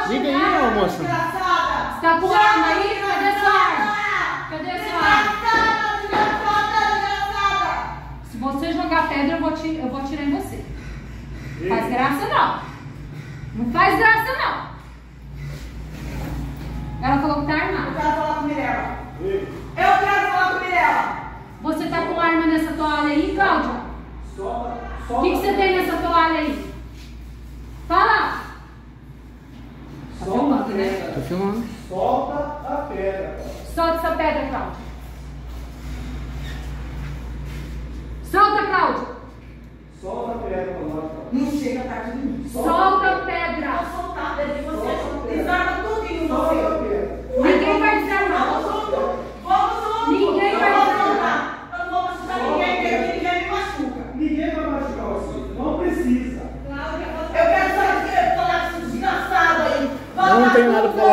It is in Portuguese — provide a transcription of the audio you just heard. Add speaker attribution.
Speaker 1: Liga aí, ó, moça.
Speaker 2: Você tá com arma aí? Cadê sua arma? Cadê sua arma? Se você jogar pedra, eu vou atirar em você. Não faz graça, não. Não faz graça, não. Ela falou que tá armada.
Speaker 3: Eu quero falar com Mirella. Eu quero falar com Mirella.
Speaker 2: Você tá com arma nessa toalha aí, Cláudia? O que você tem nessa toalha aí? Fala! Tá filmando, né?
Speaker 1: Tá filmando.
Speaker 4: Solta a pedra.
Speaker 2: Solta essa pedra, Cláudia. Solta, Cláudia.
Speaker 4: Solta a pedra,
Speaker 3: Não chega tarde de mim.
Speaker 2: Solta a pedra.
Speaker 3: Vou soltar a de você. Desarma tudinho no
Speaker 4: Solta a
Speaker 3: meu.
Speaker 4: pedra.
Speaker 2: Ninguém vai desarmar.
Speaker 3: Vamos soltar.
Speaker 2: Ninguém vai
Speaker 3: desarmar. Eu não vou machucar ninguém, porque ninguém me machuca.
Speaker 4: Ninguém vai machucar você. Não precisa.
Speaker 3: Eu quero só falar com esse desgraçado aí.
Speaker 1: Não tem nada pra